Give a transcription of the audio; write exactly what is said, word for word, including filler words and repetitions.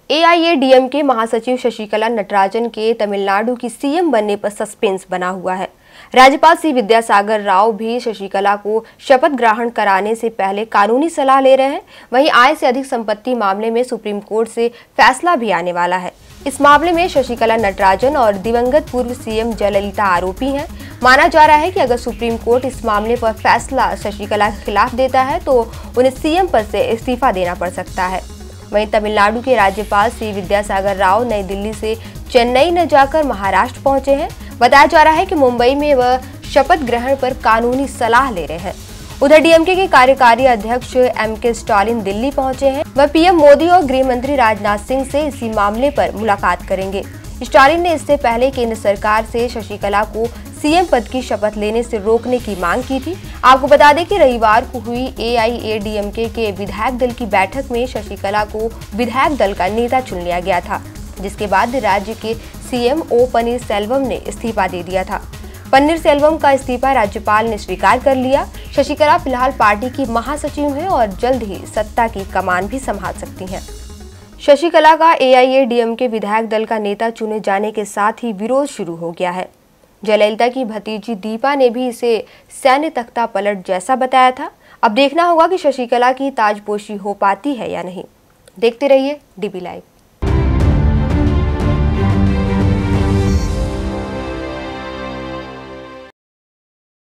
एआईएडीएमके महासचिव शशिकला नटराजन के तमिलनाडु की सीएम बनने पर सस्पेंस बना हुआ है। राज्यपाल सी विद्यासागर राव भी शशिकला को शपथ ग्रहण कराने से पहले कानूनी सलाह ले रहे हैं। वहीं आय से अधिक संपत्ति मामले में सुप्रीम कोर्ट से फैसला भी आने वाला है। इस मामले में शशिकला नटराजन और दिवंगत पूर्व सीएम जयललिता आरोपी हैं। माना जा रहा है कि अगर सुप्रीम कोर्ट इस मामले पर फैसला शशिकला के खिलाफ देता है तो उन्हें सीएम पद से इस्तीफा देना पड़ सकता है। वहीं तमिलनाडु के राज्यपाल सी विद्यासागर राव नई दिल्ली से चेन्नई न जाकर महाराष्ट्र पहुंचे हैं। बताया जा रहा है कि मुंबई में वह शपथ ग्रहण पर कानूनी सलाह ले रहे हैं। उधर डीएमके के कार्यकारी अध्यक्ष एम के स्टालिन दिल्ली पहुंचे हैं। वह पीएम मोदी और गृह मंत्री राजनाथ सिंह से इसी मामले पर मुलाकात करेंगे। स्टालिन ने इससे पहले केंद्र सरकार से शशिकला को सीएम पद की शपथ लेने से रोकने की मांग की थी। आपको बता दें कि रविवार को हुई एआईएडीएमके के विधायक दल की बैठक में शशिकला को विधायक दल का नेता चुन लिया गया था, जिसके बाद राज्य के सीएम ओ पनीरसेल्वम ने इस्तीफा दे दिया था। पनीरसेल्वम का इस्तीफा राज्यपाल ने स्वीकार कर लिया। शशिकला फिलहाल पार्टी की महासचिव हैं और जल्द ही सत्ता की कमान भी संभाल सकती हैं। शशिकला का एआईएडीएमके विधायक दल का नेता चुने जाने के साथ ही विरोध शुरू हो गया है। जयललिता की भतीजी दीपा ने भी इसे सैन्य तख्ता पलट जैसा बताया था। अब देखना होगा कि शशिकला की ताजपोशी हो पाती है या नहीं। देखते रहिए डीबी लाइव।